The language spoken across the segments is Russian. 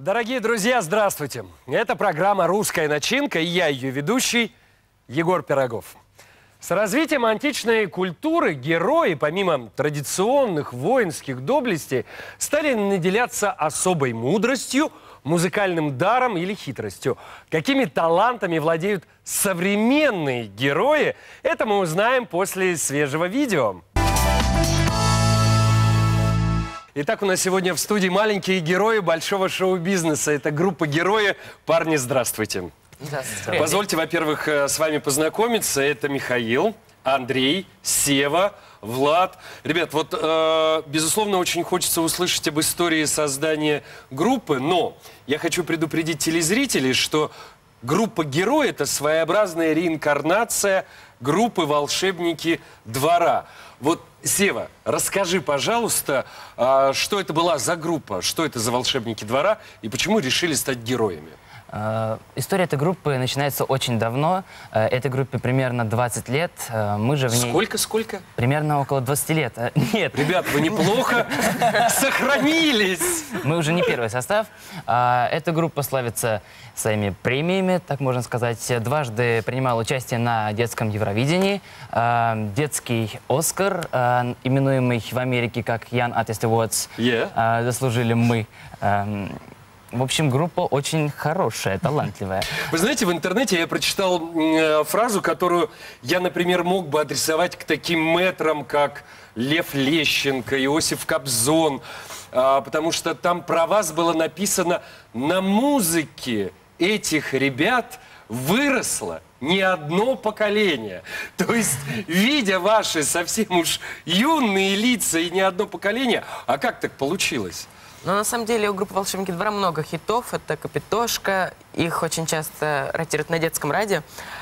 Дорогие друзья, здравствуйте! Это программа «Русская начинка» и я, ее ведущий, Егор Пирогов. С развитием античной культуры герои, помимо традиционных воинских доблестей, стали наделяться особой мудростью, музыкальным даром или хитростью. Какими талантами владеют современные герои, это мы узнаем после свежего видео. Итак, у нас сегодня в студии маленькие герои большого шоу-бизнеса. Это группа «Герои». Парни, здравствуйте. Здравствуйте. Позвольте, во-первых, с вами познакомиться. Это Михаил, Андрей, Сева, Влад. Ребят, вот, безусловно, очень хочется услышать об истории создания группы, но я хочу предупредить телезрителей, что группа «Герои» — это своеобразная реинкарнация группы «Волшебники двора». Вот, Сева, расскажи, пожалуйста, что это была за группа, что это за волшебники двора и почему решили стать героями? История этой группы начинается очень давно. Этой группе примерно 20 лет. Мы же в ней... Сколько? Примерно около 20 лет. Нет. Ребят, вы неплохо сохранились. Мы уже не первый состав. Эта группа славится своими премиями, так можно сказать. Дважды принимала участие на детском Евровидении. Детский Оскар, именуемый в Америке как Young Artist Awards, заслужили мы. В общем, группа очень хорошая, талантливая. Вы знаете, в интернете я прочитал фразу, которую я, например, мог бы адресовать к таким мэтрам, как Лев Лещенко, Иосиф Кобзон, потому что там про вас было написано: на музыке этих ребят выросло не одно поколение. То есть, видя ваши совсем уж юные лица и не одно поколение, а как так получилось? Но на самом деле у группы «Волшебники двора» много хитов. Это «Капитошка». Их очень часто ротируют на детском радио.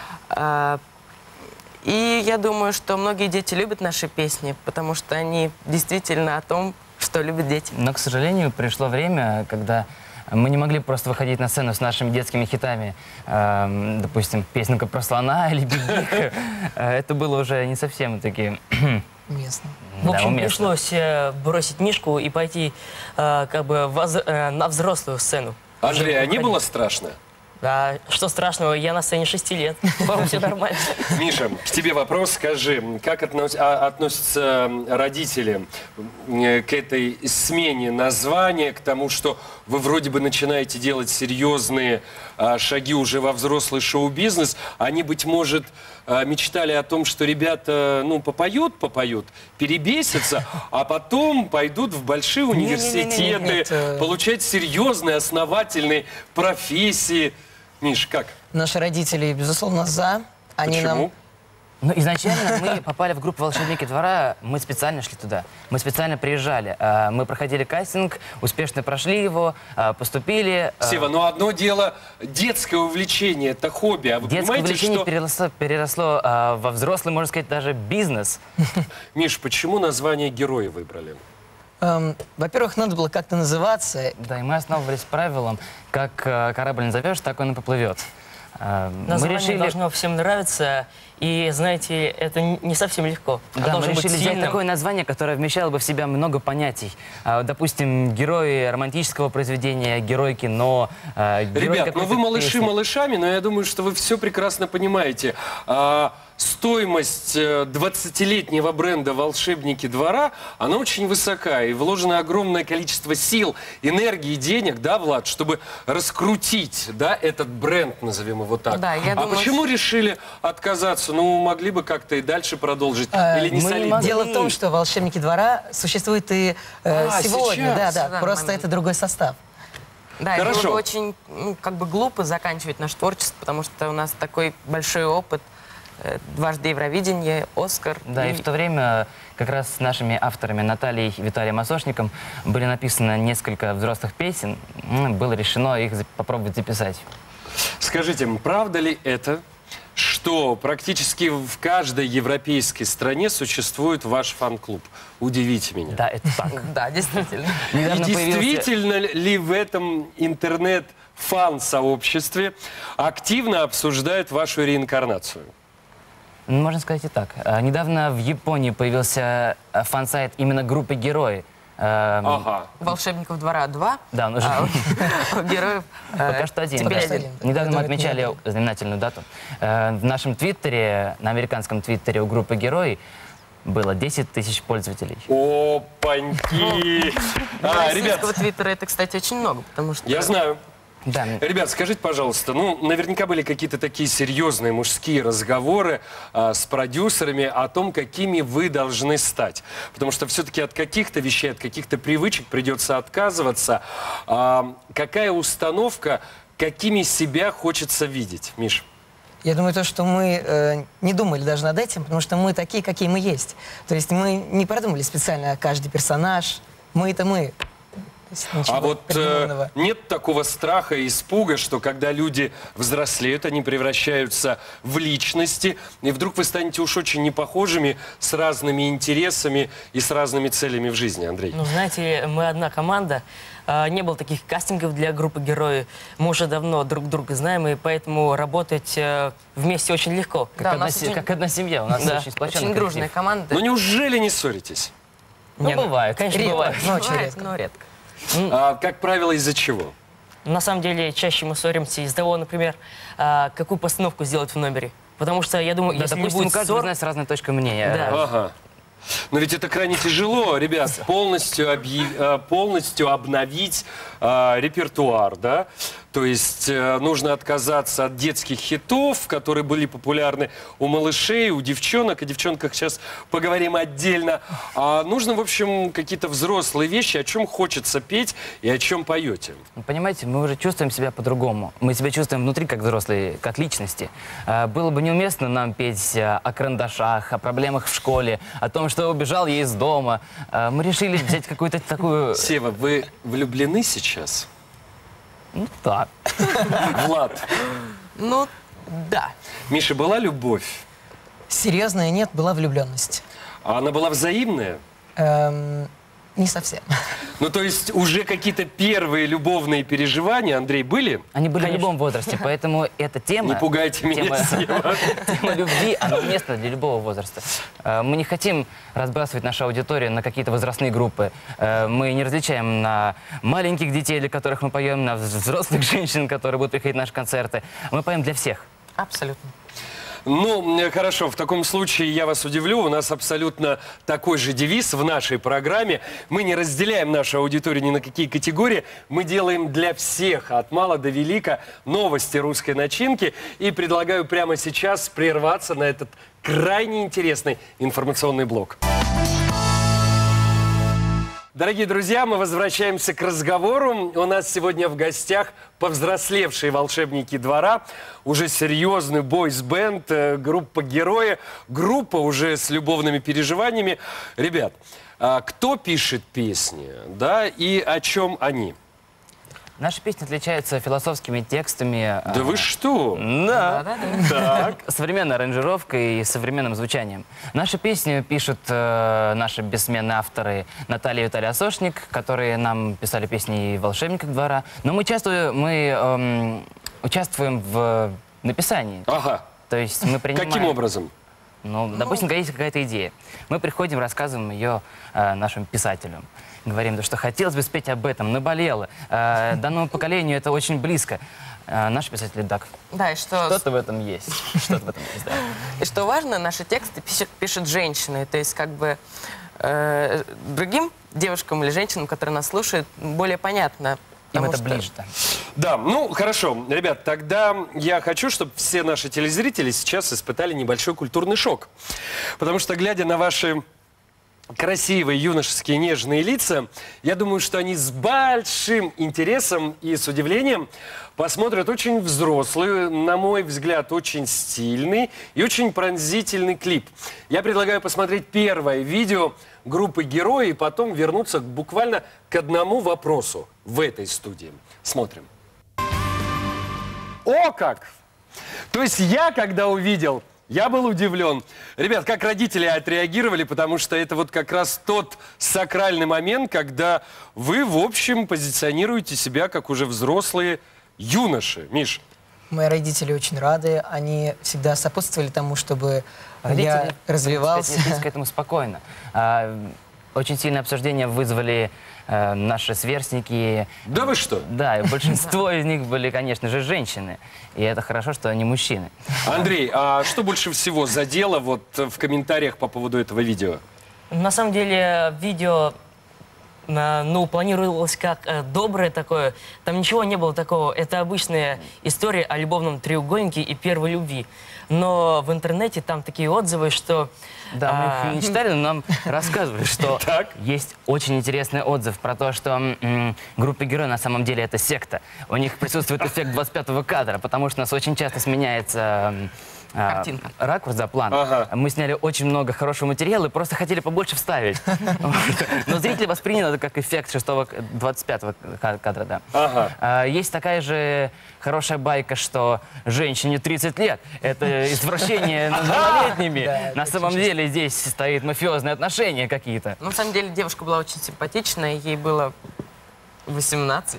И я думаю, что многие дети любят наши песни, потому что они действительно о том, что любят дети. Но, к сожалению, пришло время, когда мы не могли просто выходить на сцену с нашими детскими хитами. Допустим, песенка про слона или бибика. Это было уже не совсем такие... Уместно. В общем, пришлось бросить Мишку и пойти как бы на взрослую сцену. Андрей, а не было страшно? Да, что страшного, я на сцене 6 лет, по-моему, все нормально. Миша, к тебе вопрос. Скажи, как относятся родители к этой смене названия, к тому, что вы вроде бы начинаете делать серьезные шаги уже во взрослый шоу-бизнес? Они, быть может, мечтали о том, что ребята, ну, попоют, перебесятся, а потом пойдут в большие университеты, получать серьезные, основательные профессии. Миш, как? Наши родители, безусловно, за. Почему? Нам... Ну, изначально мы попали в группу «Волшебники двора», мы специально шли туда, мы специально приезжали. Мы проходили кастинг, успешно прошли его, поступили. Сева, но одно дело детское увлечение, это хобби, а вы детское понимаете, увлечение что... переросло во взрослый, можно сказать, даже бизнес. Миш, почему название «Герои» выбрали? Во-первых, надо было как-то называться. Да, и мы основывались правилом, как корабль назовешь, так он и поплывет. Название должно всем нравиться, и, знаете, это не совсем легко. Да, мы решили взять такое название, которое вмещало бы в себя много понятий. Допустим, герои романтического произведения, герой кино, Ребят, ну вы малыши малышами, но я думаю, что вы все прекрасно понимаете. Стоимость 20-летнего бренда «Волшебники двора», она очень высока, и вложено огромное количество сил, энергии, денег, да, Влад, чтобы раскрутить, да, этот бренд, назовем его так. Да, я думаю, почему решили отказаться? Ну, могли бы как-то и дальше продолжить, или не солидно? Дело в том, что «Волшебники двора» существует и сегодня, да, просто это другой состав. Да, и было бы очень, как бы, глупо заканчивать наше творчество, потому что у нас такой большой опыт. Дважды Евровидение, Оскар. Да, и в то время как раз с нашими авторами Натальей и Виталием Осошником были написаны несколько взрослых песен. Было решено их попробовать записать. Скажите, правда ли это, что практически в каждой европейской стране существует ваш фан-клуб? Удивите меня. Да, это так. Да, действительно. И действительно ли в этом интернет-фан-сообществе активно обсуждают вашу реинкарнацию? Можно сказать и так. Недавно в Японии появился фан-сайт именно группы «Герои». Волшебников двора 2. Да, он уже... У героев Пока что один. теперь Да. один. Недавно мы отмечали знаменательную дату. В нашем твиттере, на американском твиттере у группы «Герои» было 10 тысяч пользователей. Опаньки! Ребят, Российского твиттера это, кстати, очень много, потому что... я знаю. Да. Ребят, скажите, пожалуйста, ну, наверняка были какие-то такие серьезные мужские разговоры с продюсерами о том, какими вы должны стать. Потому что все-таки от каких-то вещей, от каких-то привычек придется отказываться. Какая установка, какими себя хочется видеть, Миш? Я думаю, то, что мы не думали даже над этим, потому что мы такие, какие мы есть. То есть мы не продумали специально каждый персонаж. Мы — это мы. А вот нет такого страха и испуга, что когда люди взрослеют, они превращаются в личности, и вдруг вы станете уж очень непохожими, с разными интересами и с разными целями в жизни, Андрей? Ну, знаете, мы одна команда. Не было таких кастингов для группы «Герои». Мы уже давно друг друга знаем, и поэтому работать вместе очень легко. Да, Как одна семья. У нас Да, очень сплоченный Очень дружная коллектив. команда. Ну неужели не ссоритесь? Ну, Не, бывает. Конечно, редко. бывает. Ну, очень Бывает, редко. но редко. Как правило, из-за чего? На самом деле, чаще мы ссоримся из-за того, например, какую постановку сделать в номере. Потому что, я думаю, Да, если не допустим, будет каждый из ссор... нас с разной точкой мнения. Да. Ага. Но ведь это крайне тяжело, ребят, полностью обновить репертуар, да? То есть нужно отказаться от детских хитов, которые были популярны у малышей, у девчонок. О девчонках сейчас поговорим отдельно. А нужно, в общем, какие-то взрослые вещи, о чем хочется петь и о чем поете. Понимаете, мы уже чувствуем себя по-другому. Мы себя чувствуем внутри как взрослые, как личности. Было бы неуместно нам петь о карандашах, о проблемах в школе, о том, что убежал я из дома. Мы решили взять какую-то такую... Сева, вы влюблены сейчас? Ну, так. Влад, Ну, да. Миша, была любовь? Серьезная нет, была влюбленность. А она была взаимная? Не совсем. Ну, то есть уже какие-то первые любовные переживания, Андрей, были? Они были в любом возрасте, поэтому эта тема... Не пугайте меня, Сева. Тема любви, она уместна для любого возраста. Мы не хотим разбрасывать нашу аудиторию на какие-то возрастные группы. Мы не различаем на маленьких детей, для которых мы поем, на взрослых женщин, которые будут приходить на наши концерты. Мы поем для всех. Абсолютно. Ну, хорошо, в таком случае я вас удивлю. У нас абсолютно такой же девиз в нашей программе. Мы не разделяем нашу аудиторию ни на какие категории. Мы делаем для всех, от мала до велика, новости русской начинки. И предлагаю прямо сейчас прерваться на этот крайне интересный информационный блок. Дорогие друзья, мы возвращаемся к разговору. У нас сегодня в гостях повзрослевшие волшебники двора, уже серьезный бойс-бенд, группа «Герои», группа уже с любовными переживаниями. Ребят, кто пишет песни, да, и о чем они? Наши песни отличаются философскими текстами. Да вы что? Да. Так. Современной аранжировкой и современным звучанием. Наши песни пишут наши бессменные авторы Наталья и Виталий Осошник, которые нам писали песни «Волшебников двора». Но мы участвуем в написании. Ага. То есть мы принимаем... Каким образом? Ну, допустим, есть какая-то идея. Мы приходим, рассказываем ее нашим писателям. Говорим, да, что хотелось бы спеть об этом, наболело. Данному поколению это очень близко. Наши писатели, так, Да, и что... что-то в этом есть. Что-то в этом есть, да. И что важно, наши тексты пишут женщины. То есть как бы другим девушкам или женщинам, которые нас слушают, более понятно. Им это что- ближе, да. Да, ну хорошо, ребят, тогда я хочу, чтобы все наши телезрители сейчас испытали небольшой культурный шок. Потому что, глядя на ваши красивые юношеские нежные лица, я думаю, что они с большим интересом и с удивлением посмотрят очень взрослый, на мой взгляд, очень стильный и очень пронзительный клип. Я предлагаю посмотреть первое видео группы «Герои» и потом вернуться буквально к одному вопросу в этой студии. Смотрим. О как! То есть я, когда увидел, я был удивлен. Ребят, как родители отреагировали, потому что это вот как раз тот сакральный момент, когда вы, в общем, позиционируете себя как уже взрослые юноши. Миш? Мои родители очень рады. Они всегда сопутствовали тому, чтобы я Родители, развивался. отнеслись к этому спокойно. очень сильное обсуждение вызвали наши сверстники. Да вы что? Да, и большинство из них были, конечно же, женщины. И это хорошо, что они мужчины. Андрей, а что больше всего задело вот в комментариях по поводу этого видео? На самом деле, видео, ну, планировалось как доброе такое. Там ничего не было такого. Это обычная история о любовном треугольнике и первой любви. Но в интернете там такие отзывы, что... Да, мы их не читали, но нам рассказывали, что есть очень интересный отзыв про то, что группа «Герой» на самом деле это секта. У них присутствует эффект 25-го кадра, потому что у нас очень часто сменяется ракурс за план. Ага. Мы сняли очень много хорошего материала и просто хотели побольше вставить. Но зрители восприняли это как эффект 25-го кадра, да. Ага. Есть такая же хорошая байка, что женщине 30 лет. Это извращение над малолетними. На самом деле здесь стоит мафиозные отношения какие-то. На самом деле девушка была очень симпатичная, ей было 18.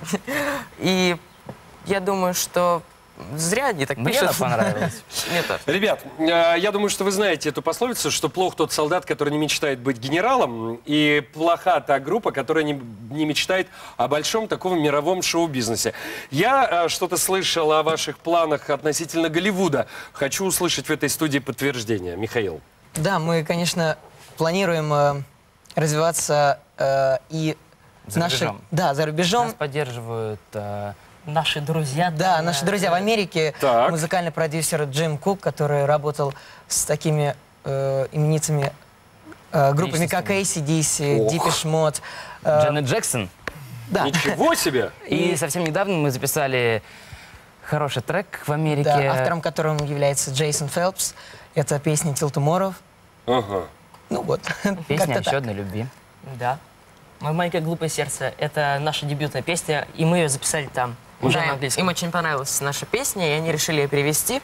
И я думаю, что зря они так Мне пишут. она понравилась. Мне тоже. Ребят, я думаю, что вы знаете эту пословицу, что плох тот солдат, который не мечтает быть генералом, и плоха та группа, которая не мечтает о большом таком мировом шоу-бизнесе. Я что-то слышал о ваших планах относительно Голливуда. Хочу услышать в этой студии подтверждение. Михаил. Да, мы, конечно, планируем развиваться и За рубежом. Да, за рубежом. Нас поддерживают... Наши друзья. Да, наши друзья в Америке, Так. музыкальный продюсер Джим Кук, который работал с такими именитыми группами, как AC/DC, Ох. Depeche Mode. Джанет Джексон. Да, Ничего себе! И совсем недавно мы записали хороший трек в Америке. да, автором которого является Джейсон Фелпс. Это песня «Till Tomorrow». Ага. Ну вот, Песня как-то «Еще так. одной любви». Да. «Мое маленькое глупое сердце» — это наша дебютная песня, и мы ее записали там, уже Да, на английском. им очень понравилась наша песня, и они решили ее перевести.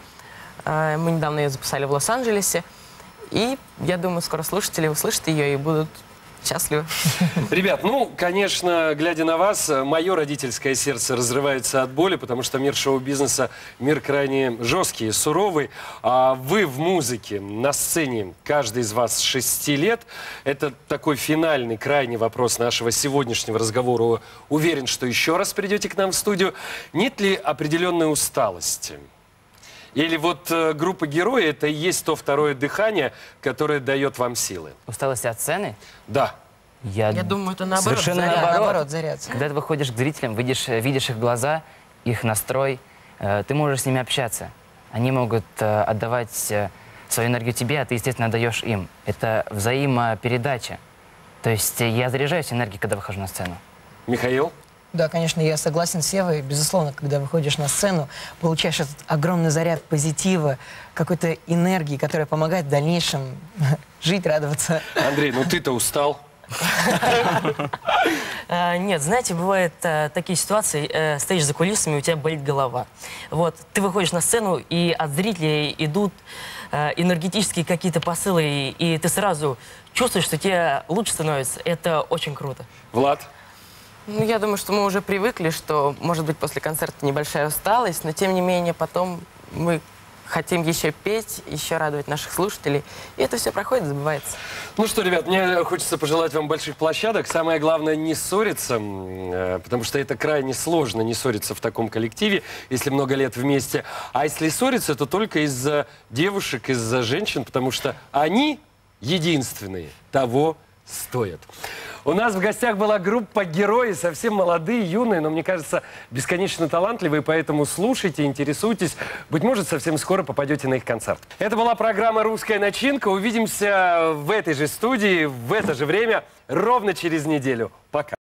Мы недавно ее записали в Лос-Анджелесе. И я думаю, скоро слушатели услышат ее и будут счастливы. Ребят, ну, конечно, глядя на вас, мое родительское сердце разрывается от боли, потому что мир шоу-бизнеса, мир крайне жесткий, суровый. А вы в музыке, на сцене, каждый из вас с 6 лет. Это такой финальный, крайний вопрос нашего сегодняшнего разговора. Уверен, что еще раз придете к нам в студию. Нет ли определенной усталости? Или вот группа «Герои» — это и есть то второе дыхание, которое дает вам силы? Усталость от сцены? Да. Я думаю, это наоборот. Совершенно заряд. наоборот. Заряд. Когда ты выходишь к зрителям, видишь их глаза, их настрой, ты можешь с ними общаться. Они могут отдавать свою энергию тебе, а ты, естественно, отдаешь им. Это взаимопередача. То есть я заряжаюсь энергией, когда выхожу на сцену. Михаил? Да, конечно, я согласен с Севой. Безусловно, когда выходишь на сцену, получаешь этот огромный заряд позитива, какой-то энергии, которая помогает в дальнейшем жить, радоваться. Андрей, ну ты-то устал. Нет, знаете, бывают такие ситуации, стоишь за кулисами, у тебя болит голова. Вот, ты выходишь на сцену, и от зрителей идут энергетические какие-то посылы, и ты сразу чувствуешь, что тебе лучше становится. Это очень круто. Влад? Ну, я думаю, что мы уже привыкли, что, может быть, после концерта небольшая усталость, но, тем не менее, потом мы хотим еще петь, еще радовать наших слушателей. И это все проходит, забывается. Ну что, ребят, мне хочется пожелать вам больших площадок. Самое главное, не ссориться, потому что это крайне сложно не ссориться в таком коллективе, если много лет вместе. А если ссориться, то только из-за девушек, из-за женщин, потому что они единственные того стоят. У нас в гостях была группа «Герои», совсем молодые, юные, но, мне кажется, бесконечно талантливые, поэтому слушайте, интересуйтесь. Быть может, совсем скоро попадете на их концерт. Это была программа «Русская начинка». Увидимся в этой же студии, в это же время, ровно через неделю. Пока.